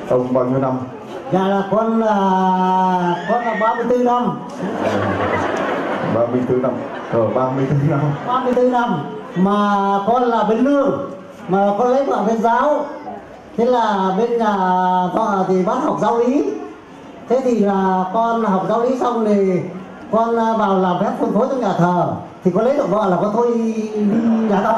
Ông bao nhiêu năm? Dạ là con là 34 năm. 34 năm. 34 năm. 34 năm. Mà con là bên lương, mà con lấy vợ bên giáo. Thế là bên nhà vợ thì bắt học giáo lý. Thế thì là con học giáo lý xong thì con vào làm phép phân phối trong nhà thờ. Thì con lấy được vợ là con thôi đi nhà thờ.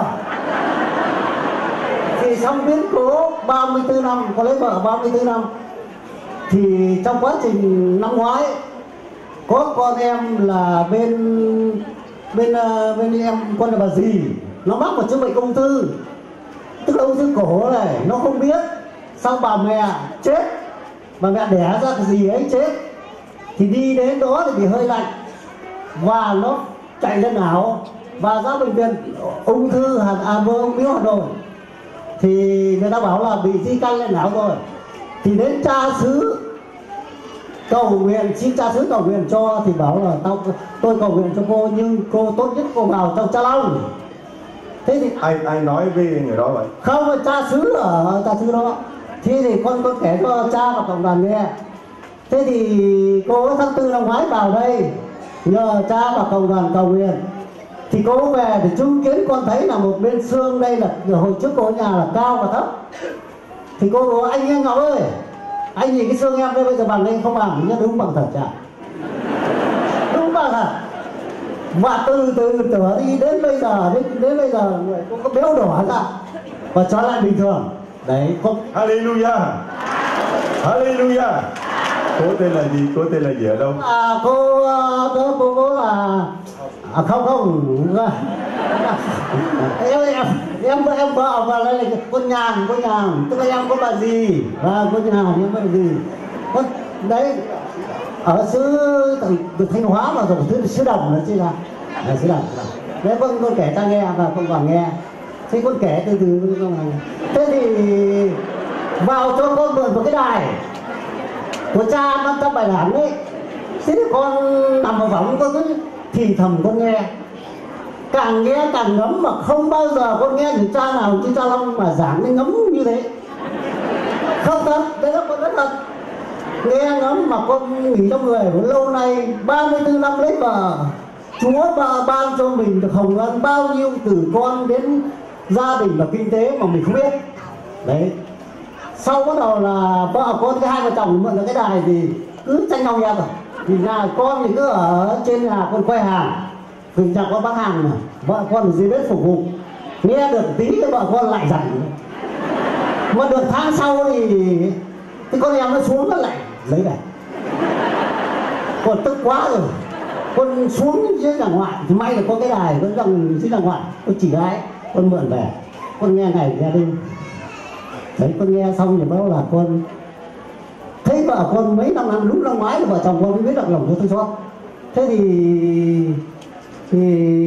Thì xong biến cố 34 năm, con lấy vợ 34 năm. Thì trong quá trình năm ngoái có con em là bên em con là bà dì, nó mắc một chứng bệnh ung thư, tức là ung thư cổ này, nó không biết. Xong bà mẹ chết, bà mẹ đẻ ra cái gì ấy chết, thì đi đến đó thì bị hơi lạnh và nó chạy lên não và ra bệnh viện ung thư ung biếu Hà Nội. Thì người ta bảo là bị di căn lên não rồi. Thì đến cha xứ cầu nguyện, xin cha xứ cầu nguyện cho, thì bảo là tôi cầu nguyện cho cô, nhưng cô tốt nhất cô vào trong Cha Long. Thế thì ai nói với người đó vậy? không, cha xứ ở cha xứ đó. Thế thì con kể cho cha và cộng đoàn nghe. Thế thì cô tháng 4 năm ngoái vào đây nhờ cha và cộng đoàn cầu nguyện. Thì cô về thì chứng kiến con thấy là một bên xương đây là hồi trước cô ở nhà là cao và thấp. Thì cô nói anh Ngọc ơi, anh nhìn cái xương em đây bây giờ bằng đây không bằng, nhưng đúng bằng thật chả? Đúng bằng thật. Và từ từ đi đến bây giờ người cũng có béo đỏ ra và trở lại bình thường. Đấy không. Hallelujah. Hallelujah. Cô tên là gì? Cô tên là gì ở đâu? Cô là không em vợ và đây là con nhàn, tức là em có bà gì và con nhàn em có bà gì con đấy ở xứ từ Thanh Hóa mà rồi thứ xứ Đồng là chứ là xứ Đồng. Đấy con kể ta nghe và con còn nghe. Thế con kể từ thế thì vào cho con mượn một cái đài của cha 500 bài giảng đấy. Thế thì con nằm vào võng con cứ thì thầm con nghe, càng nghe càng ngấm, mà không bao giờ con nghe những cha nào như cha Long mà giảng nên ngấm như thế. Không thật, đấy là con rất thật. Nghe ngấm mà con nghỉ trong người lâu nay 34 năm lấy vợ. Chúa ban cho mình được hồng ân bao nhiêu từ con đến gia đình và kinh tế mà mình không biết. Đấy. Sau bắt đầu là vợ con cái hai vợ chồng mượn được cái đài thì cứ tranh nhau nghe rồi. Thì nhà con thì cứ ở trên nhà con quay hàng, vì nhà con bán hàng mà vợ con ở dưới bếp phục vụ, nghe được tí thì vợ con lại giận. Mà được tháng sau thì con em nó xuống nó lại lấy này, còn tức quá rồi. Con xuống dưới nhà ngoại thì may là có cái đài, con rằng dưới nhà ngoại con chỉ gái con mượn về, con nghe ngày nghe đêm. Đấy, con nghe xong thì báo là con thấy vợ con mấy năm lúc năm ngoái là vợ chồng con mới biết được lòng cho thương xót. Thế thì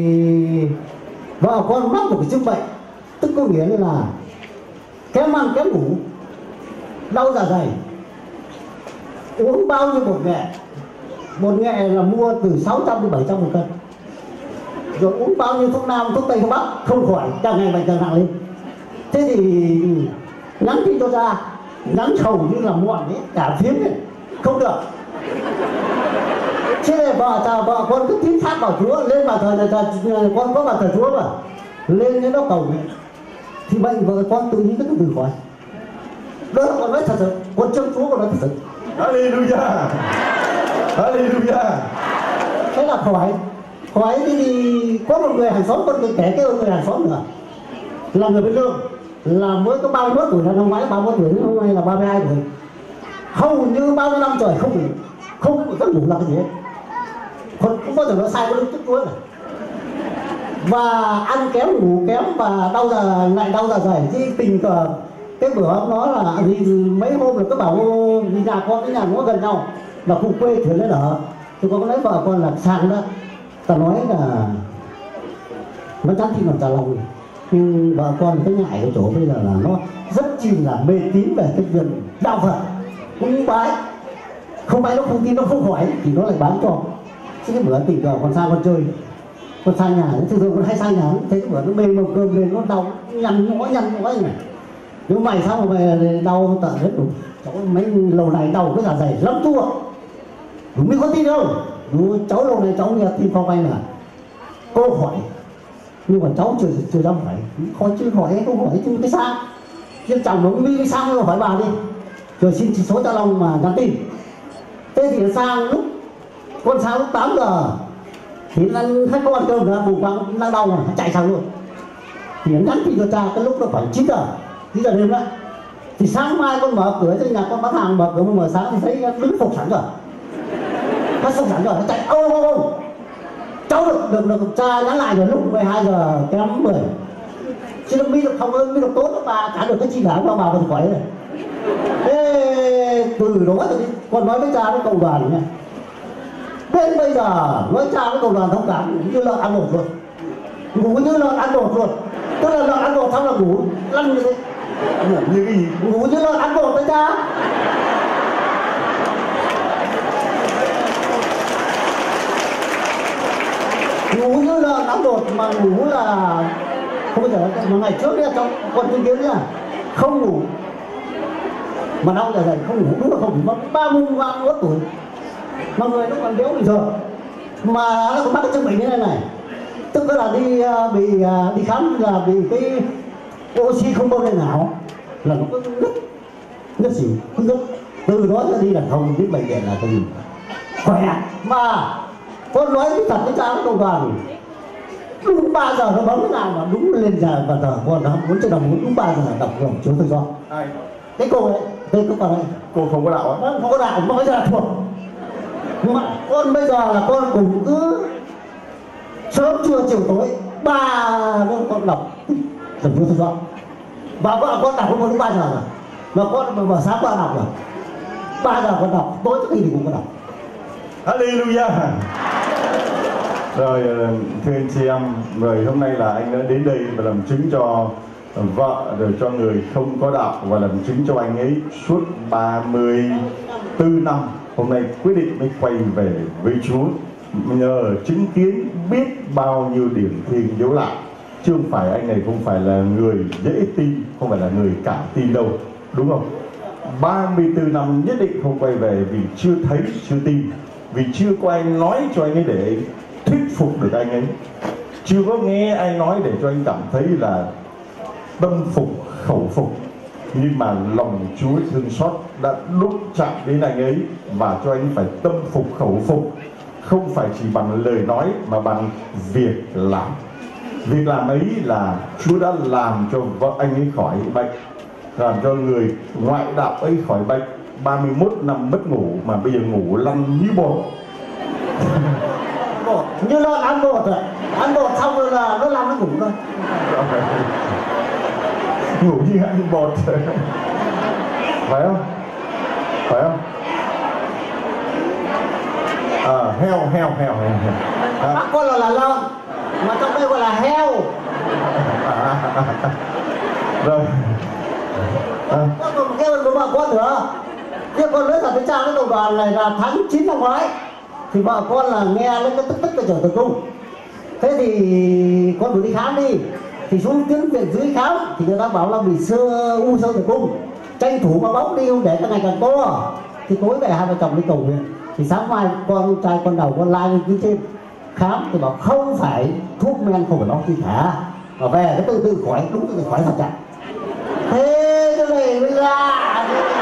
vợ con mắc một cái chứng bệnh, tức có nghĩa là kém ăn kém ngủ, đau dạ dày, uống bao nhiêu bột nghệ là mua từ 600 đến 700 một cân, rồi uống bao nhiêu thuốc nam thuốc tây thuốc bắc không khỏi, càng ngày bệnh càng nặng lên. Thế thì nhắn tin cho ra, nhắn hầu như là muộn ấy, cả phiến ấy, không được. Thế là vợ con cứ tín thác vào Chúa, lên vào thời này con có vào thời Chúa mà lên đến đó cầu nguyện thì bệnh vợ con tự nhiên nó từ khỏi. Đó là con nói thật sự, con trông Chúa con nói thật sự. Hallelujah. Hallelujah. Thế là khỏi thì có một người hàng xóm, con kể cái người hàng xóm nữa là người bên lương, là mới có 31 tuổi, là năm ngoái 31 tuổi, hôm nay là 32 tuổi, hầu như 30 năm trời không giấc ngủ là cái gì hết, không bao giờ nó sai có lúc tức cuối này, và ăn kém ngủ kém và đau dạ dày. Chứ tình cờ cái bữa ông nói là vì mấy hôm là cứ bảo vì nhà con với nhà nó gần nhau là cùng quê thuyền lên ở, thì con có nói vợ con là sang đó, ta nói là nó chắn tin làm Cha Long này. Nhưng vợ con cái ngại cái chỗ bây giờ là nó rất chi là mê tín về cái việc đạo Phật, cũng bái, không bái nó không tin, nó không hỏi thì nó lại bán cho. Chứ cái bữa tình cờ con sang con chơi, con sang nhà, thường thường con hay sang nhà thấy cái bữa nó bê mâm cơm lên nó đau nhăn nhõ này, nếu mày xong rồi mày đau tận hết rồi, cháu mấy lâu này đau cái dạ dày lắm chua, đúng mới có tin đâu. Đúng, cháu lâu này cháu nghe tin Phong Anh là cô hỏi, nhưng mà cháu chưa dám hỏi, khó chứ hỏi câu hỏi chứ cái sao, chứ chồng nó mi cái sao hỏi bà đi, rồi xin số Cha Long mà nhắn tin. Thế thì sang lúc con sang lúc 8 giờ thì ăn khách có ăn cơm nữa, vùng quang đang đau mà chạy sang luôn. Thì nhắn tin cho cha cái lúc nó khoảng 9 giờ đêm đó. Thì sáng mai con mở cửa cho nhà con bán hàng, mở cửa mở sáng thì thấy đứng phục sẵn rồi, nó phục sẵn rồi, nó chạy ô cháu được cha nhắn lại rồi lúc 12 giờ kém 10. Chứ nó mi được không ơn mi được tốt bà trả được cái chi đã qua bà còn khỏi rồi. Thế từ đó thì con nói với cha với cộng đoàn nha, đến bây giờ nói cha với cộng đoàn thông cảm như lợn ăn bột luôn, ngủ như lợn ăn bột luôn, tức là lợn ăn bột xong là ngủ lăn như thế. Như cái gì? Ngủ như lợn ăn bột đấy cha. Ngủ như lợn ăn bột mà ngủ là không bao giờ. Mà ngày trước đấy trong con chứng kiến nhá, không ngủ mà đau dạ dày không ngủ, đúng là không ngủ, mà 31 tuổi mà người nó còn béo bình thường mà nó còn mắc cái chứng bệnh như thế này, tức là đi khám là bị cái oxy không bơm lên não là nó có ngất xỉu, cứ ngất. Từ đó ra đi là không biết bệnh viện là cái gì khỏe. Mà con nói cái thật với cha với công đoàn, đúng 3 giờ nó bấm cái nào mà đúng lên giờ và giờ con nó muốn cho đồng đúng 3 giờ đọc lòng chiếu tự do. Ai? Cái cô ấy, cái con ấy, Cô không có đạo á? không có đạo, mà bây giờ là thuộc. Mà con bây giờ là con cũng cứ sớm trưa chiều tối 3 con đọc dần chiếu tự do. Và vợ con đọc không đúng 3 giờ rồi, mà con mở sáng qua đọc rồi 3 giờ con đọc, tối trước khi thì cũng có đọc. Hallelujah. Rồi thưa anh chị em, rồi hôm nay là anh đã đến đây và làm chứng cho vợ, rồi cho người không có đạo, và làm chứng cho anh ấy suốt 34 năm. Hôm nay quyết định mới quay về với Chúa, nhờ chứng kiến biết bao nhiêu điểm thiêng dấu lạ. Chứ không phải anh này không phải là người dễ tin, không phải là người cả tin đâu, đúng không? 34 năm nhất định không quay về vì chưa thấy, chưa tin, vì chưa có ai nói cho anh ấy để thuyết phục được anh ấy, chưa có nghe ai nói để cho anh cảm thấy là tâm phục khẩu phục. Nhưng mà lòng Chúa thương xót đã đụng chạm đến anh ấy và cho anh phải tâm phục khẩu phục, không phải chỉ bằng lời nói mà bằng việc làm. Việc làm ấy là Chúa đã làm cho vợ anh ấy khỏi bệnh, làm cho người ngoại đạo ấy khỏi bệnh. 31 năm mất ngủ mà bây giờ ngủ lăn như bột. Như nó ăn bột rồi, ăn bột xong rồi là nó làm nó ngủ thôi. Ngủ như ăn bột. Phải không? Phải không? Heo. Bác con là lợn, mà trong đây gọi là heo. Rồi. Con còn kêu một bà con nữa. Nhưng con nói thật với cha cái tổng đoàn này là tháng 9 năm ngoái thì vợ con là nghe lên cái tức cái trở tử cung. Thế thì con phải đi khám đi. Thì xuống tuyến viện dưới khám thì người ta bảo là bị u sơ tử cung, tranh thủ mà bóc đi không để cái ngày càng to. Thì tối về hai vợ chồng đi cầu nguyện. Thì sáng mai con trai con đầu con lai lên phía trên khám thì bảo không phải thuốc men, không phải bóc gì cả, mà về cái tự khỏi, đúng tự khỏi thật chặt. Thế cái này mới lạ.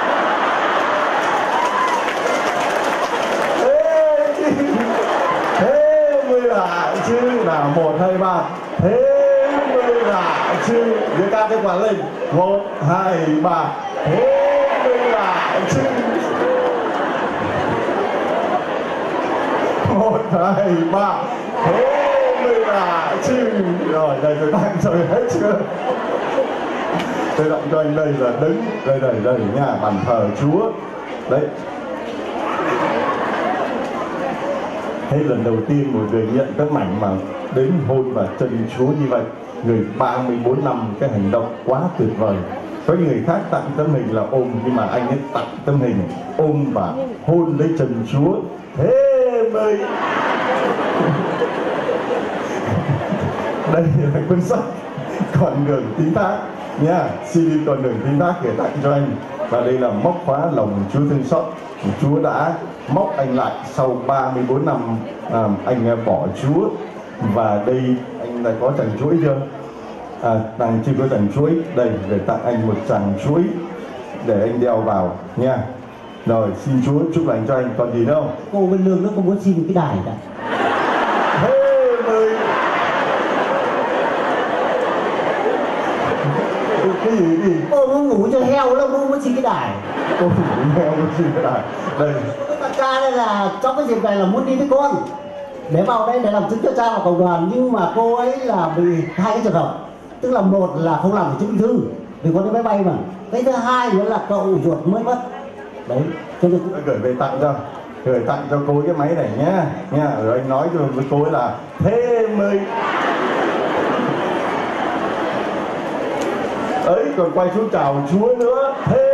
Thế mới lạ chứ, nào 1, 2, 3. Thế mới lạ chứ, đưa ca cái quả lên. 1, 2, 3. Thế mới lạ chứ. 1, 2, 3. Thế mới lạ chứ. Rồi đây tôi tặng rồi hết chưa? Tôi động cho anh đây là đứng đây nha, bàn thờ Chúa đấy. Thế lần đầu tiên một người nhận tấm ảnh mà đến hôn và chân Chúa như vậy, người 34 năm, cái hành động quá tuyệt vời. Có những người khác tặng tấm hình là ôm, nhưng mà anh ấy tặng tấm hình ôm và hôn lấy chân Chúa. Thế mới đây là cuốn sách Con đường tín thác. nha. Xin đi con đường tín thác gửi tặng cho anh, và đây là móc khóa lòng Chúa thương xót. Chúa đã móc anh lại sau 34 năm anh bỏ Chúa, và đây anh đã có chàng chuỗi chưa? Đang chưa có chàng chuỗi, đây để tặng anh một chàng chuỗi để anh đeo vào nha. Rồi xin Chúa chúc lành cho anh. Còn gì nữa không? Cô bên Lương nó không muốn xin cái đài cả. Thế mời. Cái gì? Cô muốn ngủ cho heo đâu, cô muốn xin cái đài. Cô ngủ heo muốn xin cái đài. Đây. Cái tăng ca đây là trong cái dịp này là muốn đi với con, để vào đây để làm chứng cho cha và cộng đoàn, nhưng mà cô ấy là bị hai cái trường hợp. Tức là một là không làm được chứng minh thư vì có đi máy bay mà. Cái thứ hai nữa là cậu ruột mới mất. Đấy, cho nên gửi về tặng cho, gửi tặng cho cô cái máy này nha. Rồi anh nói cho với cô ấy là thế mới ấy, còn quay xuống chào Chúa nữa. Thế